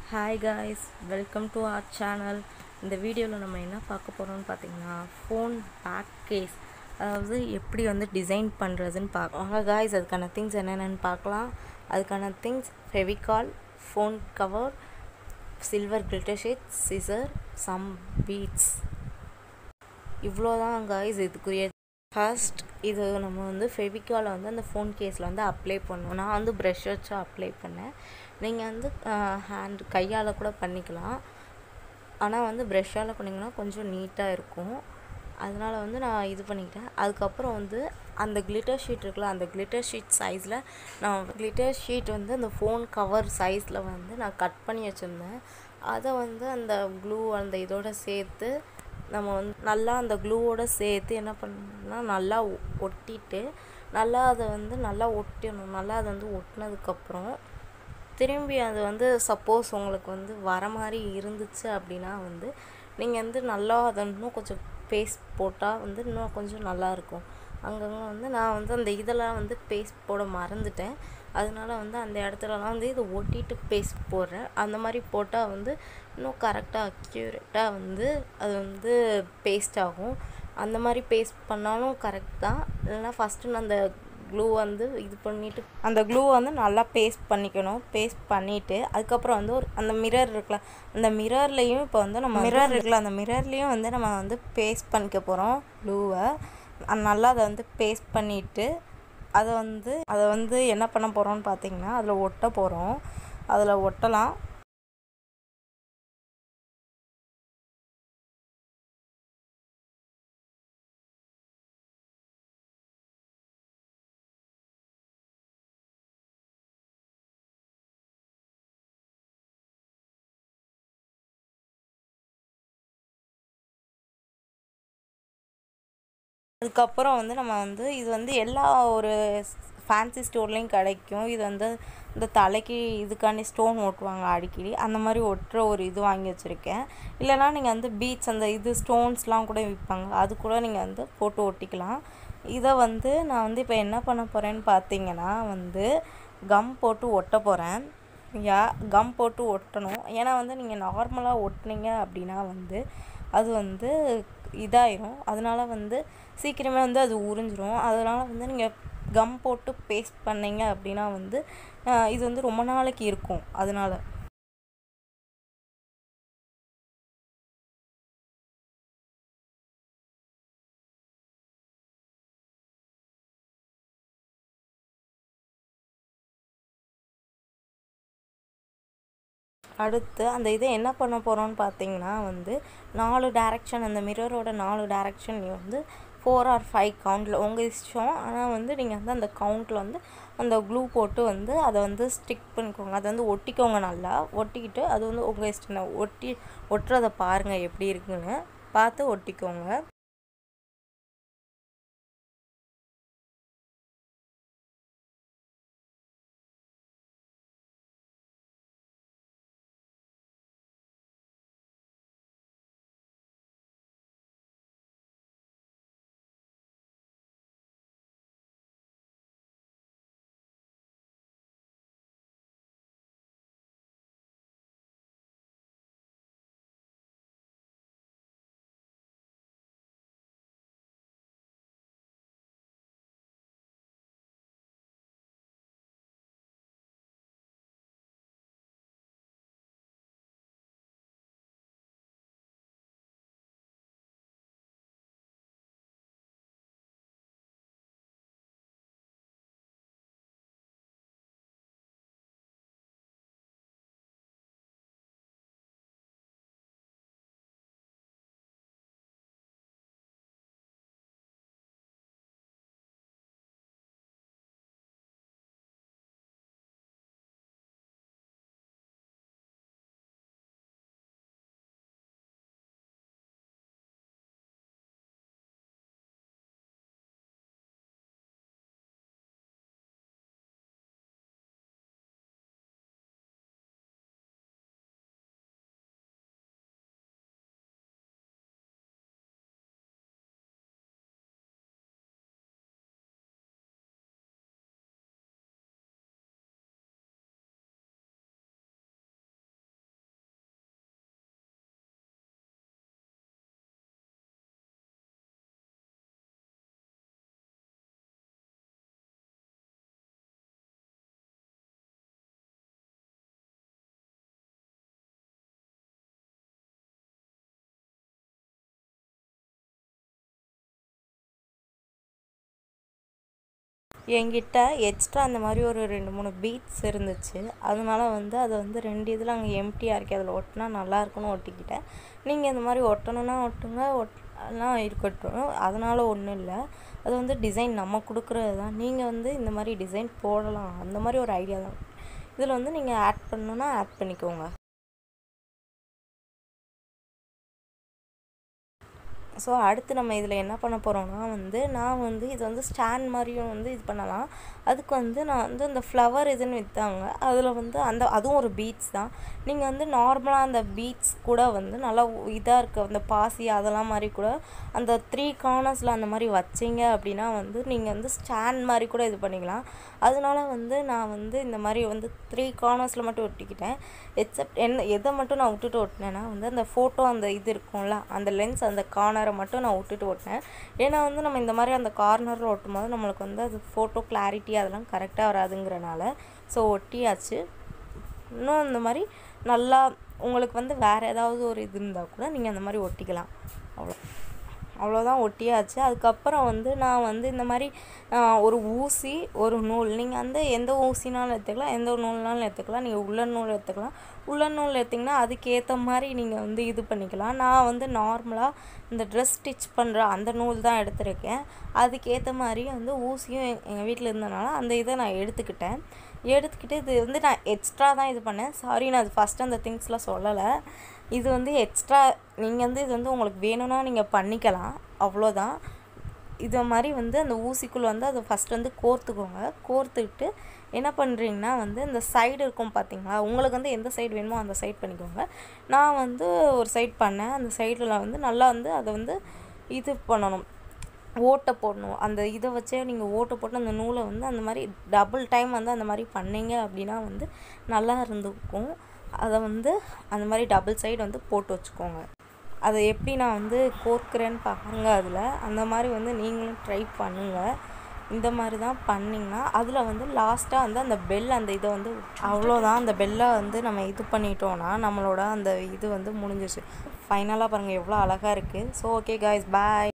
Hi guys, welcome to our channel. இந்த வீடியோவில் நம்ம என்ன பார்க்க போகிறோம்னு பார்த்தீங்கன்னா ஃபோன் பேக் கேஸ், அதாவது எப்படி வந்து டிசைன் பண்ணுறதுன்னு பார்க்கலாம். guys, அதுக்கான திங்ஸ் என்னென்னு பார்க்கலாம். அதுக்கான things Fevicol, phone cover, silver glitter sheet, scissor, some beads. இவ்வளோதான் guys இதுக்குரிய. ஃபர்ஸ்ட் இது நம்ம வந்து ஃபெவிகாலை வந்து அந்த ஃபோன் கேஸில் வந்து அப்ளை பண்ணுவோம். நான் வந்து ப்ரஷ் வச்சு அப்ளை பண்ணேன். நீங்கள் வந்து கையால் கூட பண்ணிக்கலாம். ஆனால் வந்து ப்ரெஷ்ஷால் பண்ணிங்கன்னா கொஞ்சம் நீட்டாக இருக்கும். அதனால் வந்து நான் இது பண்ணிக்கிட்டேன். அதுக்கப்புறம் வந்து அந்த கிளிட்டர் ஷீட் இருக்குல்ல, அந்த கிளிட்டர் ஷீட் சைஸில் நான் கிளிட்டர் ஷீட் வந்து அந்த ஃபோன் கவர் சைஸில் வந்து நான் கட் பண்ணி வச்சுருந்தேன். அதை வந்து அந்த க்ளூ அந்த இதோடு சேர்த்து நம்ம வந்து நல்லா அந்த க்ளூவோடு சேர்த்து என்ன பண்ணணும்னா நல்லா ஒட்டிட்டு நல்லா அதை வந்து நல்லா ஒட்டிடணும். நல்லா அதை வந்து ஒட்டினதுக்கப்புறம் திரும்பி அது வந்து சப்போஸ் உங்களுக்கு வந்து வர மாதிரி இருந்துச்சு அப்படின்னா வந்து நீங்கள் வந்து நல்லா அதை இன்னும் கொஞ்சம் பேஸ்ட் போட்டால் வந்து இன்னும் கொஞ்சம் நல்லாயிருக்கும். அங்கங்கே வந்து நான் வந்து அந்த இதெல்லாம் வந்து பேஸ்ட் போட மறந்துட்டேன். அதனால வந்து அந்த இடத்துலலாம் வந்து இதை ஒட்டிட்டு பேஸ்ட் போடுறேன். அந்த மாதிரி போட்டால் வந்து இன்னும் கரெக்டாக அக்யூரேட்டாக வந்து அது வந்து பேஸ்ட் ஆகும். அந்த மாதிரி பேஸ்ட் பண்ணாலும் கரெக்ட் தான். இல்லைன்னா ஃபஸ்ட்டு நான் அந்த க்ளூ வந்து இது பண்ணிவிட்டு அந்த க்ளூ வந்து நல்லா பேஸ்ட் பண்ணிக்கணும். பேஸ்ட் பண்ணிவிட்டு அதுக்கப்புறம் வந்து அந்த மிரர் இருக்குல்ல, அந்த மிரர்லேயும் இப்போ வந்து நம்ம மிரர் இருக்குல்ல, அந்த மிரர்லேயும் வந்து நம்ம வந்து பேஸ்ட் பண்ணிக்க போகிறோம் க்ளூவை. நல்லா அதை வந்து பேஸ்ட் பண்ணிவிட்டு அதை வந்து என்ன பண்ண போகிறோம்னு பார்த்தீங்கன்னா அதில் ஒட்ட போகிறோம். அதில் ஒட்டலாம். அதுக்கப்புறம் வந்து நம்ம வந்து இது வந்து எல்லா ஒரு ஃபேன்சி ஸ்டோர்லேயும் கிடைக்கும். இது வந்து இந்த தலைக்கு இதுக்காண்டி ஸ்டோன் ஒட்டுவாங்க அடிக்கடி. அந்த மாதிரி ஒட்டுற ஒரு இது வாங்கி வச்சுருக்கேன். இல்லைனா நீங்கள் வந்து பீட்ஸ் அந்த இது ஸ்டோன்ஸ்லாம் கூட விற்பாங்க, அது கூட நீங்கள் வந்து போட்டு ஒட்டிக்கலாம். இதை வந்து நான் வந்து இப்போ என்ன பண்ண போகிறேன்னு பார்த்தீங்கன்னா வந்து கம் போட்டு ஒட்ட போகிறேன். கம் போட்டு ஒட்டணும். ஏன்னா வந்து நீங்கள் நார்மலாக ஒட்டினீங்க அப்படின்னா வந்து அது வந்து இதாயிரும். அதனால் வந்து சீக்கிரமே வந்து அது உறிஞ்சிரும். அதனால் வந்து நீங்கள் கம் போட்டு பேஸ்ட் பண்ணிங்க அப்படின்னா வந்து இது வந்து ரொம்ப நாளைக்கு இருக்கும். அதனால் அடுத்து அந்த இதை என்ன பண்ண போகிறோன்னு பார்த்தீங்கன்னா வந்து 4 டைரக்ஷன், அந்த மிரரோட 4 டைரக்ஷன் வந்து 4 or 5 கவுண்டில் உங்கள் இஷ்டம். ஆனால் வந்து நீங்கள் வந்து அந்த கவுண்டில் வந்து அந்த க்ளூ போட்டு வந்து அதை வந்து ஸ்டிக் பண்ணிக்கோங்க. அதை வந்து ஒட்டிக்கோங்க. நல்லா ஒட்டிக்கிட்டு அது வந்து உங்கள் இஷ்டம். ஒட்டுறதை பாருங்கள் எப்படி இருக்குன்னு பார்த்து ஒட்டிக்கோங்க. என்கிட்ட எக்ஸ்ட்ரா அந்த மாதிரி ஒரு 2-3 பீட்ஸ் இருந்துச்சு. அதனால வந்து அதை வந்து 2 இதில் அங்கே எம்டியாக இருக்குது, அதில் ஒட்டினா நல்லாயிருக்குன்னு ஒட்டிக்கிட்டேன். நீங்கள் இந்த மாதிரி ஒட்டணுன்னா ஒட்டுங்க, ஒட்டலாம் இருக்கட்டும், அதனால் ஒன்றும் இல்லை. அது வந்து டிசைன் நம்ம கொடுக்குறது தான். நீங்கள் வந்து இந்த மாதிரி டிசைன் போடலாம், அந்த மாதிரி ஒரு ஐடியா தான். இதில் வந்து நீங்கள் ஆட் பண்ணணுன்னா ஆட் பண்ணிக்கோங்க. ஸோ அடுத்து நம்ம இதில் என்ன பண்ண போகிறோம்னா வந்து நான் வந்து இது வந்து ஸ்டாண்ட் மாதிரியும் வந்து இது பண்ணலாம். அதுக்கு வந்து நான் வந்து இந்த ஃப்ளவர் இதுன்னு விற்றாங்க, அதில் வந்து அதுவும் ஒரு பீட்ஸ் தான். நீங்கள் வந்து நார்மலாக அந்த பீட்ஸ் கூட வந்து நல்லா இதாக இருக்க அந்த பாசி அதெல்லாம் மாதிரி கூட அந்த 3 கார்னர்ஸில் அந்த மாதிரி வச்சிங்க அப்படின்னா வந்து நீங்கள் வந்து ஸ்டாண்ட் மாதிரி கூட இது பண்ணிக்கலாம். அதனால வந்து நான் வந்து இந்த மாதிரி வந்து 3 கார்னர்ஸில் மட்டும் ஒட்டிக்கிட்டேன். எக்ஸப்ட் எதை மட்டும் நான் விட்டுட்டு ஒட்டினேன்னா வந்து அந்த ஃபோட்டோ அந்த இது இருக்கும்ல, அந்த லென்ஸ் அந்த கார்னரை மட்டும் நான் விட்டுட்டு ஒட்டினேன். ஏன்னா வந்து நம்ம இந்த மாதிரி அந்த கார்னரில் ஒட்டும் போது நம்மளுக்கு வந்து அது ஃபோட்டோ கிளாரிட்டி அதெல்லாம் கரெக்டாக வராதுங்கிறனால ஸோ ஒட்டியாச்சு. இன்னும் இந்த மாதிரி நல்லா உங்களுக்கு வந்து வேறு ஏதாவது ஒரு இது இருந்தால் கூட நீங்கள் அந்த மாதிரி ஒட்டிக்கலாம். அவ்வளோதான், ஒட்டியாச்சு. அதுக்கப்புறம் வந்து நான் வந்து இந்த மாதிரி ஒரு ஊசி, ஒரு நூல், நீங்கள் வந்து எந்த ஊசினாலும் எடுத்துக்கலாம், எந்த நூல்னாலும் எடுத்துக்கலாம். நீங்கள் உள்ளன் நூல் எடுத்துக்கலாம். உள்ளன் நூல் எடுத்திங்கன்னா அதுக்கேற்ற மாதிரி நீங்கள் வந்து இது பண்ணிக்கலாம். நான் வந்து நார்மலாக இந்த ட்ரெஸ் ஸ்டிச் பண்ணுற அந்த நூல் தான் எடுத்திருக்கேன். அதுக்கேற்ற மாதிரி வந்து ஊசியும் எங்கள் வீட்டில் இருந்தனால அந்த இதை நான் எடுத்துக்கிட்டு இது வந்து நான் எக்ஸ்ட்ரா தான் இது பண்ணேன். சாரி, நான் அது ஃபஸ்ட்டு அந்த திங்ஸ்லாம் சொல்லலை. இது வந்து எக்ஸ்ட்ரா, நீங்கள் வந்து இது வந்து உங்களுக்கு வேணும்னா நீங்கள் பண்ணிக்கலாம், அவ்வளோதான். இதை மாதிரி வந்து அந்த ஊசிக்குள்ளே வந்து அதை ஃபஸ்ட்டு வந்து கோர்த்துக்கோங்க. கோர்த்துக்கிட்டு என்ன பண்ணுறீங்கன்னா வந்து இந்த சைடு இருக்கும் பார்த்தீங்களா, உங்களுக்கு வந்து எந்த சைடு வேணுமோ அந்த சைட் பண்ணிக்கோங்க. நான் வந்து ஒரு சைட் பண்ணேன். அந்த சைடில் வந்து நல்லா வந்து அதை வந்து இது பண்ணணும், ஓட்டை போடணும். அந்த இதை வச்சே நீங்கள் ஓட்டை போட்டு அந்த நூலை வந்து அந்த மாதிரி டபுள் டைம் வந்து அந்த மாதிரி பண்ணிங்க அப்படின்னா வந்து நல்லா இருந்துக்கும். அதை வந்து அந்த மாதிரி டபுள் சைடு வந்து போட்டு வச்சுக்கோங்க. அதை எப்படி நான் வந்து கோர்க்குறேன்னு பாருங்கள். அதில் அந்த மாதிரி வந்து நீங்களும் ட்ரை பண்ணுங்கள். இந்த மாதிரி தான் பண்ணிங்கன்னா அதில் வந்து லாஸ்ட்டாக வந்து அந்த பெல் அந்த இதை வந்து அவ்வளோதான். அந்த பெல்லை வந்து நம்ம இது பண்ணிட்டோன்னா நம்மளோட அந்த இது வந்து முடிஞ்சிருச்சு. ஃபைனலாக பாருங்கள் எவ்வளோ அழகாக இருக்குது. ஸோ ஓகே காய்ஸ், பாய்.